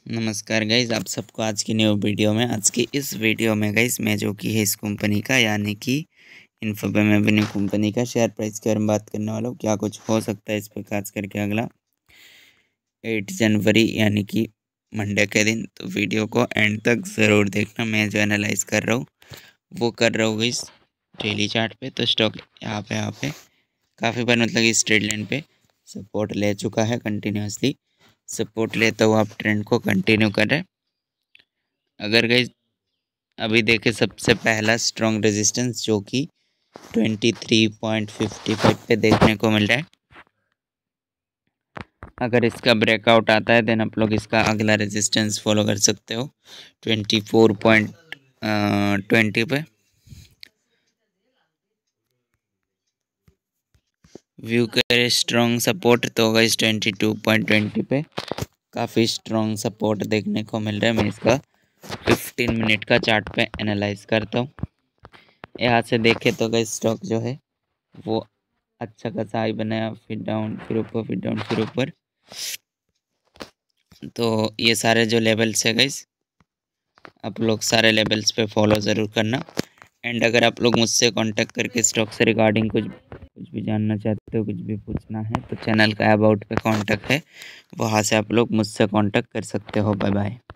नमस्कार गाइज़, आप सबको आज की न्यू वीडियो में। आज की इस वीडियो में गाइज़ मैं जो कि है इस कंपनी का यानी कि इन्फोबेम एवेन्यू कंपनी का शेयर प्राइस के बारे में बात करने वाला हूँ। क्या कुछ हो सकता है इस पर खास करके अगला 8 जनवरी यानी कि मंडे के दिन। तो वीडियो को एंड तक ज़रूर देखना। मैं जो एनालाइज कर रहा हूँ वो कर रहा हूँ गाइज़ डेली चार्ट पे। तो स्टॉक यहाँ पे काफ़ी बार मतलब इस ट्रेड लाइन पे सपोर्ट ले चुका है। कंटिन्यूसली सपोर्ट लेता हुआ आप ट्रेंड को कंटिन्यू कर रहे हैं। अगर गाइज अभी देखें सबसे पहला स्ट्रॉन्ग रेजिस्टेंस जो कि 23.55 पे देखने को मिल रहा है। अगर इसका ब्रेकआउट आता है देन आप लोग इसका अगला रेजिस्टेंस फॉलो कर सकते हो 24.20 पे। व्यू करे स्ट्रॉन्ग सपोर्ट तो गाइज 22.20 पे काफ़ी स्ट्रॉन्ग सपोर्ट देखने को मिल रहा है। मैं इसका 15 मिनट का चार्ट पे एनालाइज करता हूँ। यहाँ से देखें तो गाइज स्टॉक जो है वो अच्छा खासा हाई बनाया, फिर डाउन, फिर ऊपर, फिर डाउन, फिर ऊपर। तो ये सारे जो लेवल्स है गाइस आप लोग सारे लेवल्स पे फॉलो ज़रूर करना। एंड अगर आप लोग मुझसे कांटेक्ट करके स्टॉक से रिगार्डिंग कुछ भी जानना चाहते हो, कुछ भी पूछना है तो चैनल का अबाउट पे कांटेक्ट है, वहाँ से आप लोग मुझसे कांटेक्ट कर सकते हो। Bye bye.